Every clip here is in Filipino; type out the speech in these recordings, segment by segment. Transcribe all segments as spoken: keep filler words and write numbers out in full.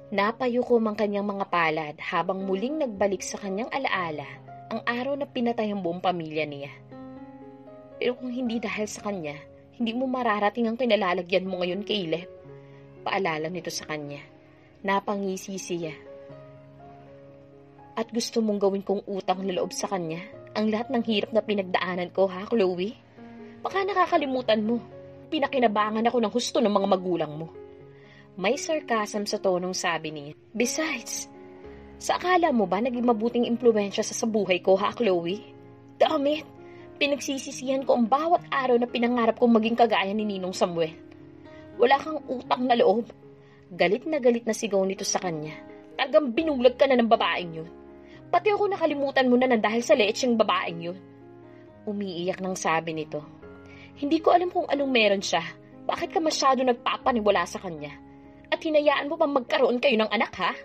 Napayuko ang kanyang mga palad habang muling nagbalik sa kanyang alaala ang araw na pinatay ang buong pamilya niya. Pero kung hindi dahil sa kanya, hindi mo mararating ang kinalalagyan mo ngayon, Caleb. Paalala nito sa kanya. Napangisi siya. At gusto mong gawin kong utang na loob sa kanya ang lahat ng hirap na pinagdaanan ko, ha, Chloe? Baka nakakalimutan mo. Pinakinabangan ako ng husto ng mga magulang mo. May sarcasm sa tonong sabi niya. Besides, sa akala mo ba naging mabuting impluensya sa sa buhay ko, ha, Chloe? Damit, pinagsisisihan ko ang bawat araw na pinangarap kong maging kagaya ni Ninong Samuel. Wala kang utang na loob. Galit na galit na sigaw nito sa kanya. Talagang binulag ka na ng babaeng yun. Pati ako nakalimutan mo na nang dahil sa leche yung babaeng yun. Umiiyak nang sabi nito. Hindi ko alam kung anong meron siya. Bakit ka masyado nagpapaniwala sa kanya? At hinayaan mo pang magkaroon kayo ng anak, ha?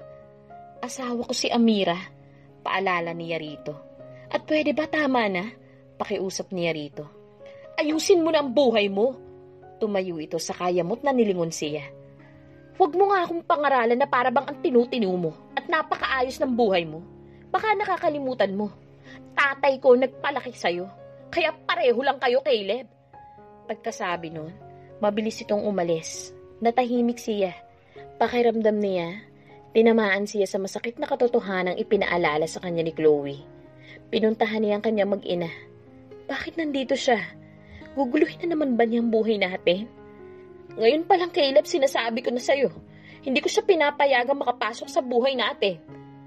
Asawa ko si Amira, paalala niya rito. At pwede ba tama na? Pakiusap niya rito. Ayusin mo na ang buhay mo. Tumayo ito sa kayamot na nilingon siya. Huwag mo nga akong pangaralan na para bang ang tinutinu mo at napakaayos ng buhay mo. Baka nakakalimutan mo. Tatay ko nagpalaki sa'yo. Kaya pareho lang kayo, Caleb. Pagkasabi nun, mabilis itong umalis. Natahimik siya. Pakiramdam niya, tinamaan siya sa masakit na katotohanang ipinaalala sa kanya ni Chloe. Pinuntahan niya ang kanyang mag-ina. Bakit nandito siya? Guguluhin na naman ba niyang buhay natin? Ngayon pa lang, Caleb, sinasabi ko na sa'yo. Hindi ko siya pinapayagang makapasok sa buhay natin.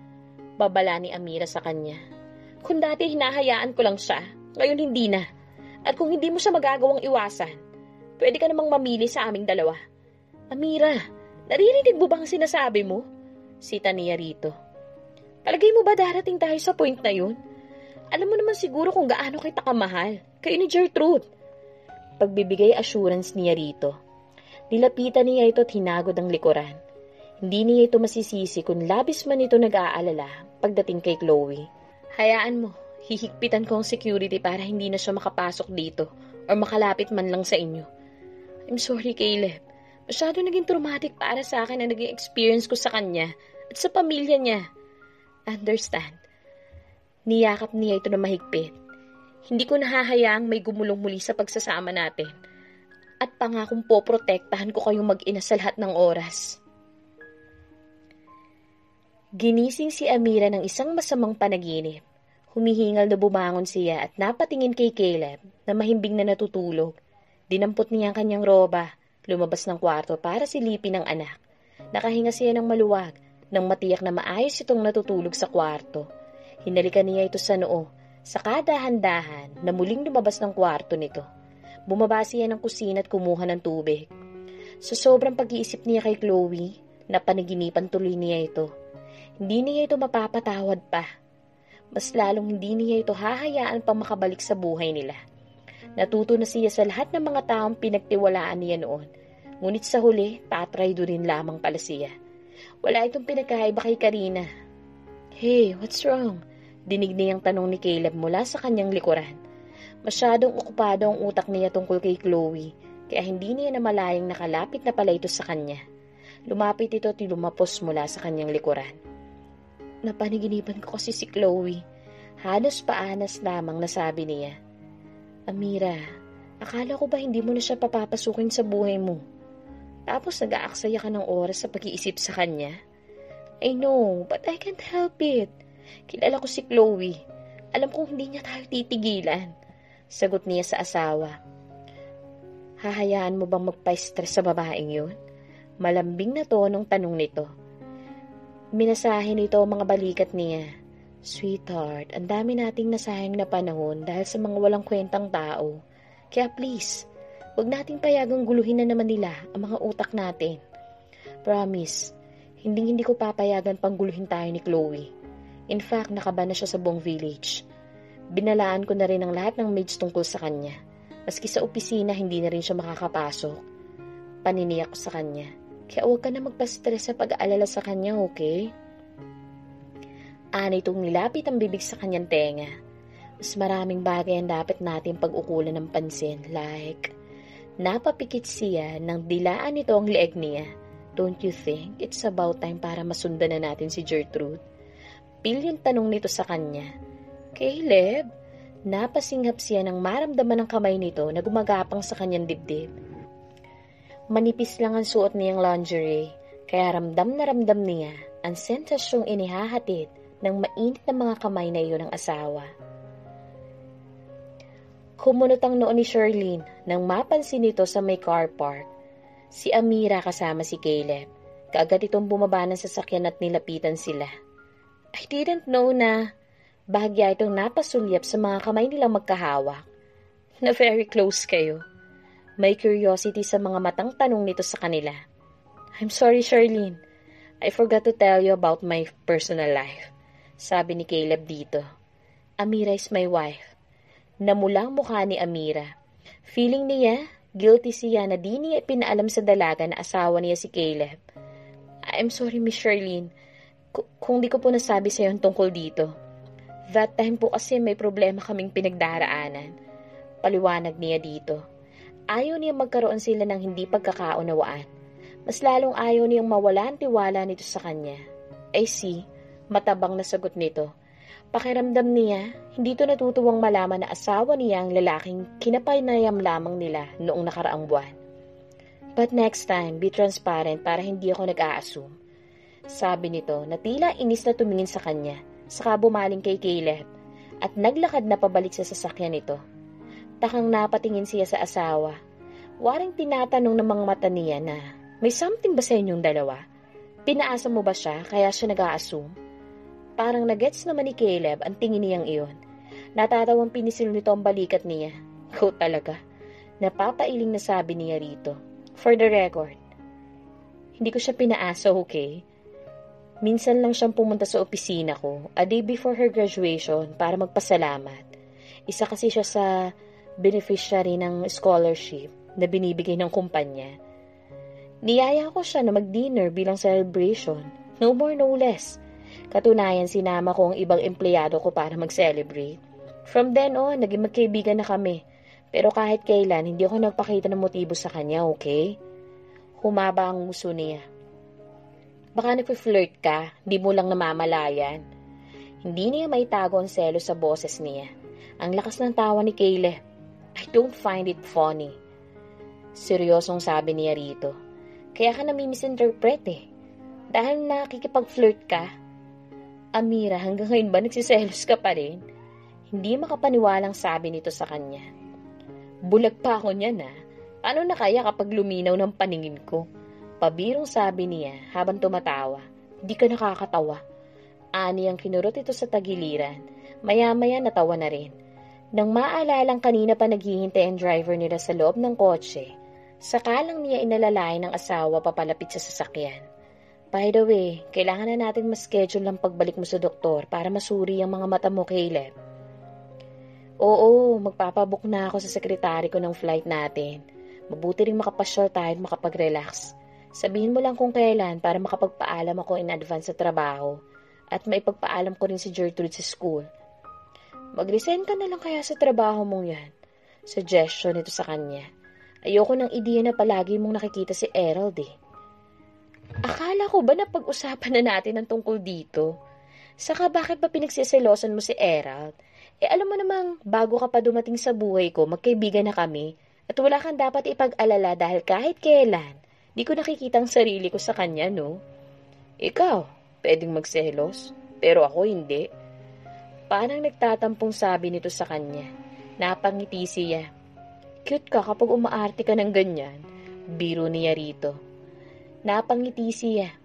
Babala ni Amira sa kanya. Kung dati hinahayaan ko lang siya, ngayon hindi na. At kung hindi mo siya magagawang iwasan, pwede ka namang mamili sa aming dalawa. Amira, naririnig mo bang sinasabi mo? Sita niya rito. Palagay mo ba darating tayo sa point na yun? Alam mo naman siguro kung gaano kita kamahal. Kayo ni Gertrude. Pagbibigay assurance niya rito. Nilapitan niya ito at hinagod ang likuran. Hindi niya ito masisisi kung labis man ito nag-aalala pagdating kay Chloe. Hayaan mo, hihigpitan ko ang security para hindi na siya makapasok dito or makalapit man lang sa inyo. I'm sorry, Caleb. Masyado naging traumatic para sa akin ang naging experience ko sa kanya at sa pamilya niya. Understand? Niyakap niya ito na mahigpit. Hindi ko nahahayaang may gumulong muli sa pagsasama natin. At pangakong poprotektahan ko kayong mag-ina sa lahat ng oras. Ginising si Amira ng isang masamang panaginip. Humihingal na bumangon siya at napatingin kay Caleb na mahimbing na natutulog. Dinampot niya ang kanyang roba, lumabas ng kwarto para silipin ang anak. Nakahinga siya ng maluwag nang matiyak na maayos itong natutulog sa kwarto. Hinalikan niya ito sa noo, saka dahan-dahan na muling lumabas ng kwarto nito. Bumaba siya ng kusina at kumuha ng tubig. Sa sobrang pag-iisip niya kay Chloe, napanaginipan tuloy niya ito. Hindi niya ito mapapatawad pa. Mas lalong hindi niya ito hahayaan pang makabalik sa buhay nila. Natuto na siya sa lahat ng mga taong pinagtiwalaan niya noon. Ngunit sa huli, tatraydo rin lamang pala siya. Wala itong pinagkaiba kay Karina. Hey, what's wrong? Dinig niyang tanong ni Caleb mula sa kanyang likuran. Masyadong okupado ang utak niya tungkol kay Chloe, kaya hindi niya namalayang nakalapit na pala ito sa kanya. Lumapit ito at lumapos mula sa kanyang likuran. Napanaginipan ko kasi si Chloe. Halos paanas lamang nasabi niya. Amira, akala ko ba hindi mo na siya papapasukin sa buhay mo? Tapos nag-aaksaya ka ng oras sa pag-iisip sa kanya? I know, but I can't help it. Kilala ko si Chloe. Alam kong hindi niya tayo titigilan. Sagot niya sa asawa. Hahayaan mo bang magpa-stress sa babaeng yun? Malambing na tonong tanong nito. Minasahin nito ang mga balikat niya. Sweetheart, ang dami nating nasayang na panahon dahil sa mga walang kwentang tao. Kaya please, wag nating payagang guluhin na naman nila ang mga utak natin. Promise, hindi hindi ko papayagan pang guluhin tayo ni Chloe. In fact, nakaba na siya sa buong village. Binalaan ko na rin ang lahat ng maids tungkol sa kanya. Maski sa opisina, hindi na rin siya makakapasok. Paniniyak ko sa kanya. Kaya huwag ka na magpa-stress sa pag-aalala sa kanya, okay? Ana itong nilapit ang bibig sa kanyang tenga. Mas maraming bagay ang dapat natin pag-ukulan ng pansin. Like, napapikit siya nang dilaan nito ang leeg niya. Don't you think it's about time para masundan na natin si Gertrude? Pil yung tanong nito sa kanya. Caleb, napasinghap siya nang maramdaman ng kamay nito na gumagapang sa kanyang dibdib. Manipis lang ang suot niyang lingerie, kaya ramdam na ramdam niya ang sensasyong inihahatid ng mainit na mga kamay na iyon ng asawa. Kumunot ang noo ni Charlene nang mapansin nito sa may car park. Si Amira kasama si Caleb. Kaagad itong bumaba ng sasakyan at nilapitan sila. I didn't know na bahagya itong napasulyap sa mga kamay nilang magkahawak. Na very close kayo. May curiosity sa mga matang tanong nito sa kanila. I'm sorry, Charlene. I forgot to tell you about my personal life. Sabi ni Caleb dito. Amira is my wife. Namulang mukha ni Amira. Feeling niya, guilty siya na di niya pinaalam sa dalaga na asawa niya si Caleb. I'm sorry, Miss Charlene. K- kung di ko po nasabi sa iyo tungkol dito. That time po kasi may problema kaming pinagdaraanan. Paliwanag niya dito. Ayaw niya magkaroon sila ng hindi pagkakaunawaan. Mas lalong ayaw niyang mawala ang tiwala nito sa kanya. I see, matabang na sagot nito. Pakiramdam niya, hindi to natutuwang malaman na asawa niya ang lalaking kinapaynayam lamang nila noong nakaraang buwan. But next time, be transparent para hindi ako nag-a-assume. Sabi nito na tila inis na tumingin sa kanya, saka bumaling kay Caleb at naglakad na pabalik sa sasakyan nito. Takang napatingin siya sa asawa. Waring tinatanong ng mga mata niya na, may something ba sa inyong dalawa? Pinaasa mo ba siya kaya siya nag-a-assume? Parang nagets naman ni Caleb ang tingin niyang iyon. Natatawang pinisil nito ang balikat niya. Ko talaga. Napapailing na sabi niya rito. For the record, hindi ko siya pinaasa, okay? Minsan lang siyang pumunta sa opisina ko a day before her graduation para magpasalamat. Isa kasi siya sa beneficiary ng scholarship na binibigay ng kumpanya. Niyaya ko siya na mag-dinner bilang celebration. No more, no less. Katunayan, sinama ko ang ibang empleyado ko para mag-celebrate. From then on, naging magkaibigan na kami. Pero kahit kailan, hindi ako nagpakita ng motibo sa kanya, okay? Humaba ang nguso niya. Baka nag-flirt ka, di mo lang namamalayan. Hindi niya maitago ang selo sa boses niya. Ang lakas ng tawa ni Caleb. I don't find it funny. Seryosong sabi niya rito. Kaya ka nami-misinterpret eh. Dahil nakikipag-flirt ka, Amira, hanggang ngayon ba nagsiselos ka pa rin? Hindi makapaniwalang sabi nito sa kanya. Bulag pa ako niyan ha. Paano na kaya kapag luminaw ng paningin ko? Pabirong sabi niya habang tumatawa. Hindi ka nakakatawa. Ani ang kinurot ito sa tagiliran. Maya-maya natawa na rin. Nang maalalang kanina pa naghihintay ang driver nila sa loob ng kotse, sakalang niya inalalayan ng asawa papalapit sa sasakyan. By the way, kailangan na natin mas-schedule ang pagbalik mo sa doktor para masuri ang mga mata mo, Caleb. Oo, magpapabook na ako sa sekretary ko ng flight natin. Mabuti rin makapasyal tayo at makapag-relax. Sabihin mo lang kung kailan para makapagpaalam ako in advance sa trabaho at maipagpaalam ko rin si Gertrude sa school. Mag-resign ka na lang kaya sa trabaho mong yan. Suggestion ito sa kanya. Ayoko ng ideya na palagi mong nakikita si Errol eh. Akala ko ba na pag-usapan na natin ang tungkol dito? Saka bakit ba pinagsiselosan mo si Errol? Eh alam mo namang bago ka pa dumating sa buhay ko, magkaibigan na kami at wala kang dapat ipag-alala dahil kahit kailan, di ko nakikita ang sarili ko sa kanya, no? Ikaw, pwedeng magselos, pero ako hindi. Parang nagtatampong sabi nito sa kanya. Napangiti siya. Cute ka kapag umaarte ka ng ganyan. Biro niya rito. Napangiti siya.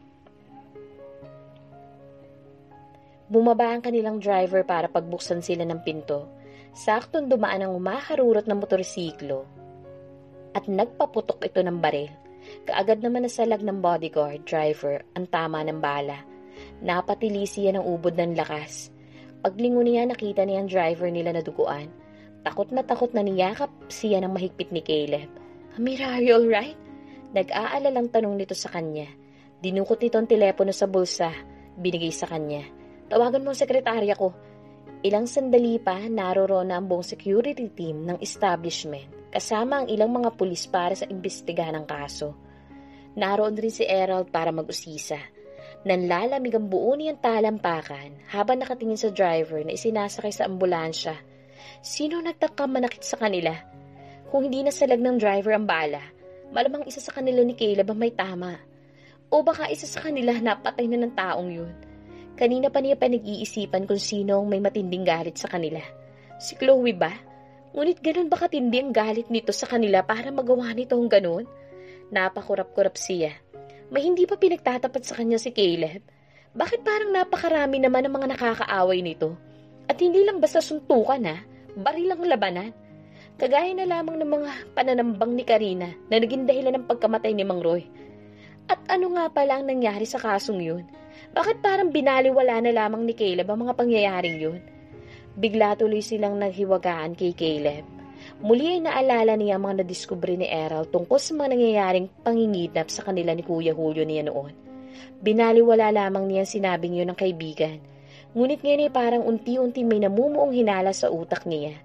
Bumaba ang kanilang driver para pagbuksan sila ng pinto. Saktong dumaan ang umaharurot na motorsiklo at nagpaputok ito ng baril. Kaagad naman nasalag ng bodyguard driver ang tama ng bala. Napatili siya ng ubod ng lakas. Paglingon niya, nakita niya ang driver nila na duguan. Takot na takot na niyakap siya ng mahigpit ni Caleb. Amira, are you alright? Nag-aalalang tanong nito sa kanya. Dinukot nito ang telepono sa bulsa. Binigay sa kanya. Tawagan mo ang sekretarya ko. Ilang sandali pa, naroroon na ang buong security team ng establishment, kasama ang ilang mga pulis para sa imbestigahan ng kaso. Naroon rin si Errol para mag-usisa. Nanlalamig ang buo niyang talampakan habang nakatingin sa driver na isinasakay sa ambulansya. Sino nagtaka manakit sa kanila? Kung hindi nasalag ng driver ang bala, malamang isa sa kanila ni Caleb ang may tama. O baka isa sa kanila napatay na ng taong yun. Kanina pa niya pa nag-iisipan kung sino ang may matinding galit sa kanila. Si Chloe ba? Ngunit ganun ba katindi ang galit nito sa kanila para magawa nito ang ganun? Napakurap-kurap siya. May hindi pa pinagtatapat sa kanya si Caleb. Bakit parang napakarami naman ang mga nakakaaway nito? At hindi lang basta suntukan ha, baril ang labanan. Kagaya na lamang ng mga pananambang ni Karina na naging dahilan ng pagkamatay ni Mang Roy. At ano nga pala ang nangyari sa kasong yun? Bakit parang binaliwala na lamang ni Caleb ang mga pangyayaring yun? Bigla tuloy silang naghiwagaan kay Caleb. Muli ay naalala niya ang mga nadiskubre ni Errol tungkol sa mga nangyayaring pangingidnap sa kanila ni Kuya Julio niya noon. Binaliwala lamang niya sinabing yun ng kaibigan. Ngunit ngayon ay parang unti-unti may namumuong hinala sa utak niya.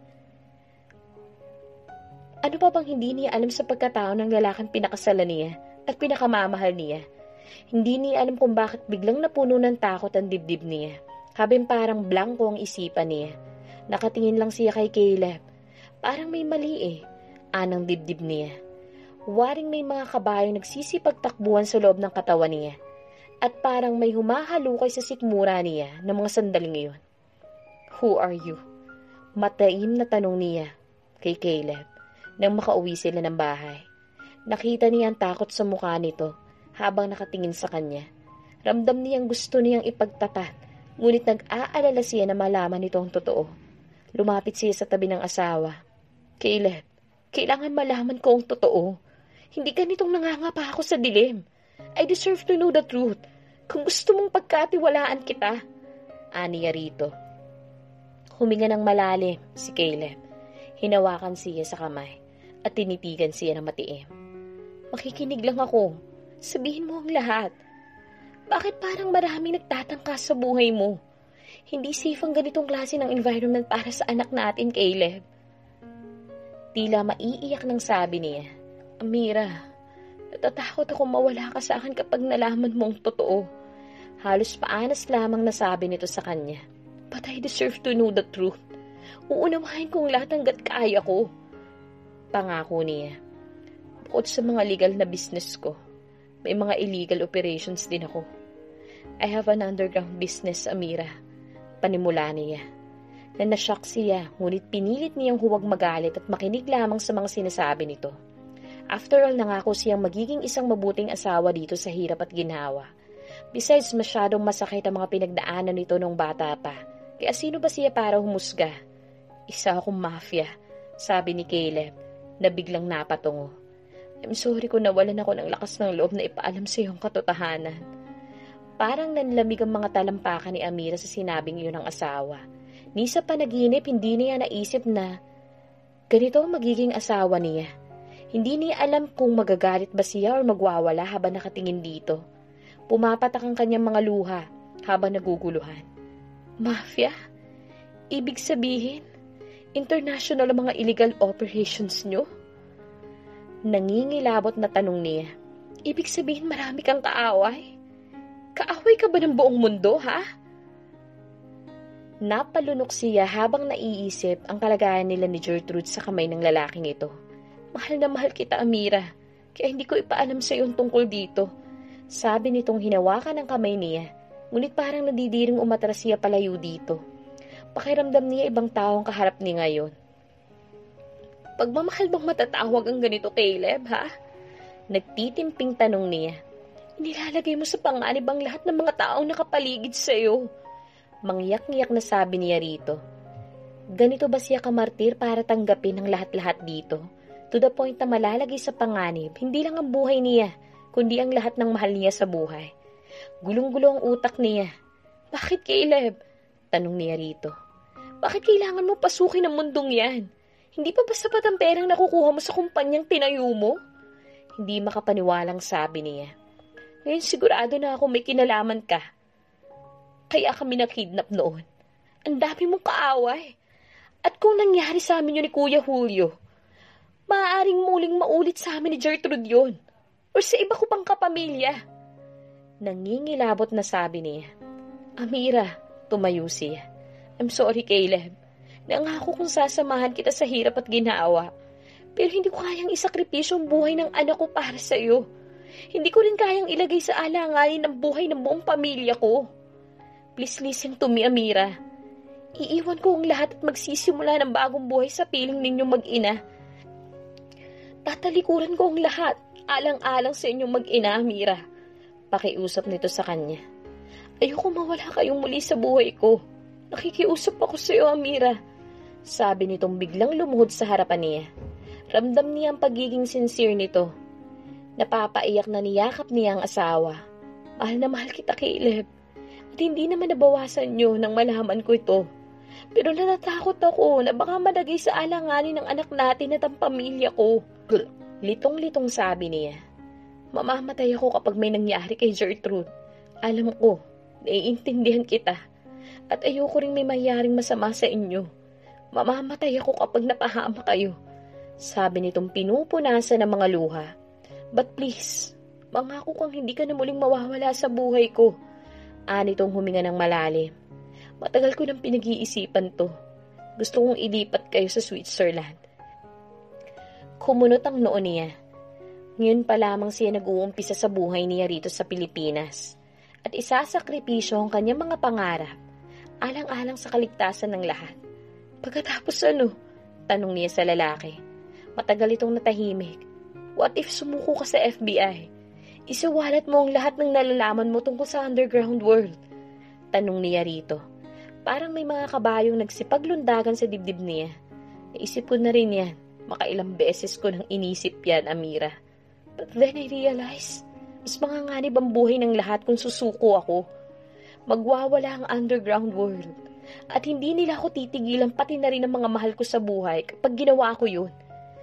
Ano pa bang hindi niya alam sa pagkatao ng lalaking pinakasalan niya at pinakamamahal niya? Hindi niya alam kung bakit biglang napuno ng takot ang dibdib niya. Habang parang blanko ang isipan niya. Nakatingin lang siya kay Caleb. Parang may mali eh, anang dibdib niya. Waring may mga kabayong nagsisipagtakbuhan sa loob ng katawan niya. At parang may humahalukay sa sikmura niya ng mga sandaling iyon. Who are you? Mataim na tanong niya kay Caleb nang makauwi sila ng bahay. Nakita niya ang takot sa mukha nito habang nakatingin sa kanya. Ramdam niyang gusto niyang ipagtapat, ngunit nag-aalala siya na malaman nito ang totoo. Lumapit siya sa tabi ng asawa. Caleb, kailangan malaman ko ang totoo. Hindi ganitong nangangapa ako sa dilim. I deserve to know the truth. Kung gusto mong pagkatiwalaan kita. Aniya rito. Huminga ng malalim si Caleb. Hinawakan siya sa kamay at tinitigan siya ng matiim. Makikinig lang ako. Sabihin mo ang lahat. Bakit parang maraming nagtatangka sa buhay mo? Hindi safe ang ganitong klase ng environment para sa anak natin, Caleb. Tila maiiyak ng sabi niya, Amira, natatakot ako mawala ka sa akin kapag nalaman mo ang totoo. Halos paanas lamang nasabi nito sa kanya. But I deserve to know the truth. Uunawahin kong lahat hanggat kaya ko. Pangako niya. Bukod sa mga legal na business ko, may mga illegal operations din ako. I have an underground business, Amira. Panimula niya. Na nashock siya, ngunit pinilit niyang huwag magalit at makinig lamang sa mga sinasabi nito. After all, nangako siyang magiging isang mabuting asawa dito sa hirap at ginhawa. Besides, masyadong masakit ang mga pinagdaanan nito nung bata pa. Kaya sino ba siya para humusga? Isa akong mafia, sabi ni Caleb, na biglang napatungo. I'm sorry kung nawalan ako ng lakas ng loob na ipaalam sa iyong katotohanan. Parang nanlamig ang mga talampakan ni Amira sa sinabing iyon ng asawa. Ni sa panaginip, hindi niya naisip na ganito ang magiging asawa niya. Hindi niya alam kung magagalit ba siya o magwawala habang nakatingin dito. Pumapatak ang kanyang mga luha habang naguguluhan. Mafia? Ibig sabihin, international ang mga illegal operations nyo? Nangingilabot na tanong niya. Ibig sabihin marami kang kaaway? Kaaway ka ba ng buong mundo, ha? Napalunok siya habang naiisip ang kalagayan nila ni Gertrude sa kamay ng lalaking ito. Mahal na mahal kita, Amira. Kaya hindi ko ipaalam sa iyo tungkol dito. Sabi nitong hinawakan ang kamay niya. Ngunit parang nadidiring umatras siya palayo dito. Pakiramdam niya ibang tao ang kaharap niya ngayon. Pagmamahal bang matatawag ang ganito, Caleb, ha? Nagtitimping tanong niya. Inilalagay mo sa panganib ang lahat ng mga taong nakapaligid sa iyo. Mangyak-ngyak na sabi niya rito. Ganito ba siya kamartir para tanggapin ang lahat-lahat dito? To the point na malalagay sa panganib, hindi lang ang buhay niya, kundi ang lahat ng mahal niya sa buhay. Gulong-gulo ang utak niya. Bakit, Caleb? Tanong niya rito. Bakit kailangan mo pasukin ang mundong yan? Hindi pa ba sapat ang perang nakukuha mo sa kumpanyang tinayo mo? Hindi makapaniwalang sabi niya. Ngayon sigurado na ako may kinalaman ka. Kaya kami nakidnap noon. Ang dami mong kaaway. At kung nangyari sa amin yun ni Kuya Julio, maaaring muling maulit sa amin ni Gertrude yun. o sa iba ko pang kapamilya? Nangingilabot na sabi niya. Amira, tumayo siya. I'm sorry, Caleb. Nangako kong sasamahan kita sa hirap at ginhawa. Pero hindi ko kayang isakripisyo ang buhay ng anak ko para sa iyo. Hindi ko rin kayang ilagay sa alanganin ng buhay ng buong pamilya ko. Please listen to me, Amira. Iiwan ko ang lahat at magsisimula ng bagong buhay sa piling ninyong mag-ina. Tatalikuran ko ang lahat, alang-alang sa inyong mag-ina, Amira. Pakiusap nito sa kanya. Ayoko mawala kayong muli sa buhay ko. Nakikiusap ako sa iyo, Amira. Sabi nitong biglang lumuhod sa harapan niya. Ramdam niya ang pagiging sincere nito. Napapaiyak na niyakap niya ang asawa. Mahal na mahal kita, Caleb. At hindi naman nabawasan niyo nang malaman ko ito. Pero natatakot ako na baka malagay sa alanganin ng anak natin at ang pamilya ko. Litong-litong sabi niya. Mamamatay ako kapag may nangyari kay Gertrude. Alam ko, naiintindihan kita. At ayoko ring may mayyaring masama sa inyo. Mamamatay ako kapag napahama kayo. Sabi nitong pinupunasan ng mga luha. But please, mangako kang hindi ka na muling mawawala sa buhay ko. Anitong huminga ng malalim. Matagal ko nang pinag-iisipan to. Gusto kong ilipat kayo sa Switzerland. Kumunot ang noo niya. Ngayon pa lamang siya nag-uumpisa sa buhay niya rito sa Pilipinas. At isasakripisyo ang kanyang mga pangarap, alang-alang sa kaligtasan ng lahat. Pagkatapos ano? Tanong niya sa lalaki. Matagal itong natahimik. What if sumuko ka sa F B I? Isawalat mo ang lahat ng nalalaman mo tungkol sa underground world. Tanong niya rito. Parang may mga kabayong nagsipaglundagan sa dibdib niya. Naisip ko na rin yan. Makailang beses ko nang inisip yan, Amira. But then I realized, mas manganganib ang buhay ng lahat kung susuko ako. Magwawala ang underground world. At hindi nila ako titigilan pati na rin ang mga mahal ko sa buhay kapag ginawa ko yun.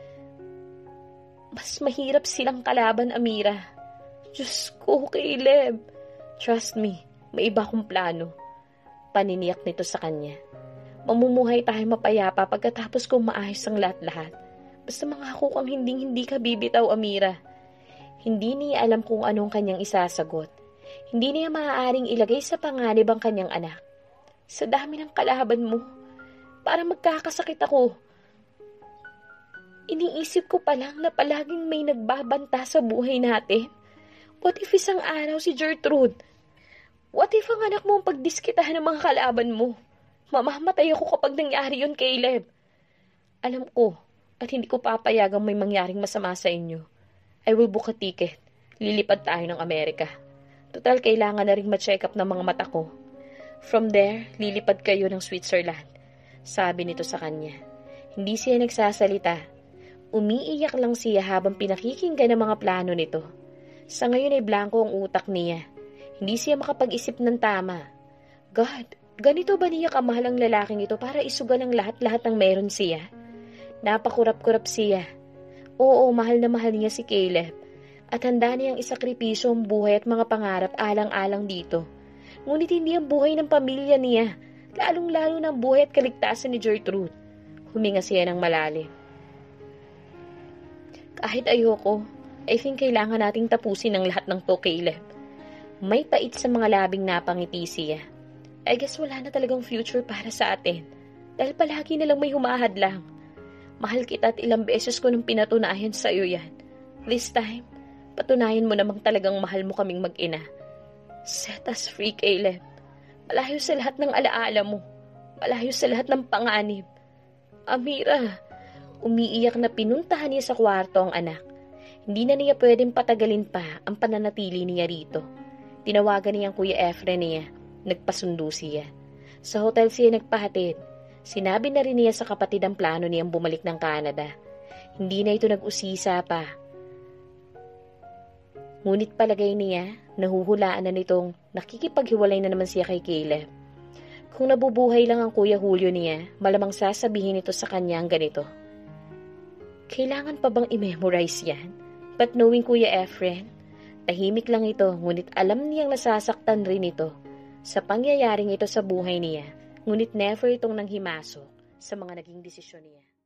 Mas mahirap silang kalaban, Amira. Diyos ko, Caleb. Trust me, may iba akong plano. Paniniyak nito sa kanya. Mamumuhay tayo mapayapa pagkatapos kong maayos ang lahat-lahat. Basta mangako kang hinding-hindi ka bibitaw, Amira. Hindi niya alam kung anong kanyang isasagot. Hindi niya maaaring ilagay sa panganib ang kanyang anak. Sa dami ng kalaban mo, para magkakasakit ako. Iniisip ko pa lang na palaging may nagbabanta sa buhay natin. What if isang araw si Gertrude? What if ang anak mo ang pagdiskitahan ng mga kalaban mo? Mamamatay ako kapag nangyari yun, Caleb. Alam ko, at hindi ko papayagang may mangyaring masama sa inyo. I will book a ticket. Lilipad tayo ng Amerika. Total, kailangan na rin ma-check up ng mga mata ko. From there, lilipad kayo ng Switzerland. Sabi nito sa kanya. Hindi siya nagsasalita. Umiiyak lang siya habang pinakikinggan ang mga plano nito. Sa ngayon ay blanco ang utak niya. Hindi siya makapag-isip ng tama. God, ganito ba niya kamahal ang lalaking ito para isugal ang lahat-lahat ng meron siya? Napakurap-kurap siya. Oo, mahal na mahal niya si Caleb. At handa niyang isakripisyo ang buhay at mga pangarap alang-alang dito. Ngunit hindi ang buhay ng pamilya niya, lalong-lalo ng buhay at kaligtasan ni Gertrude. Huminga siya ng malalim. Kahit ayoko, I think kailangan nating tapusin ang lahat ng to, Caleb. May pait sa mga labing napangiti siya. I guess wala na talagang future para sa atin. Dahil palagi na lang may humahad lang. Mahal kita at ilang beses ko nang pinatunayan sa iyo yan. This time, patunayan mo namang talagang mahal mo kaming mag-ina. Set us free, Caleb. Malayo sa lahat ng alaala mo. Malayo sa lahat ng panganib. Amira, umiiyak na pinuntahan niya sa kwarto ang anak. Hindi na niya pwedeng patagalin pa ang pananatili niya rito. Tinawagan niya ang Kuya Efren niya. Nagpasundo siya. Sa hotel siya nagpahatid. Sinabi na rin niya sa kapatid ang plano niyang bumalik ng Canada. Hindi na ito nag-usisa pa. Ngunit palagay niya, nahuhulaan na nitong nakikipaghiwalay na naman siya kay Caleb. Kung nabubuhay lang ang Kuya Julio niya, malamang sasabihin ito sa kanya ang ganito. Kailangan pa bang i-memorize yan? But knowing Kuya Efren, tahimik lang ito, ngunit alam niyang nasasaktan rin ito sa pangyayaring ito sa buhay niya, ngunit never itong nanghimasok sa mga naging desisyon niya.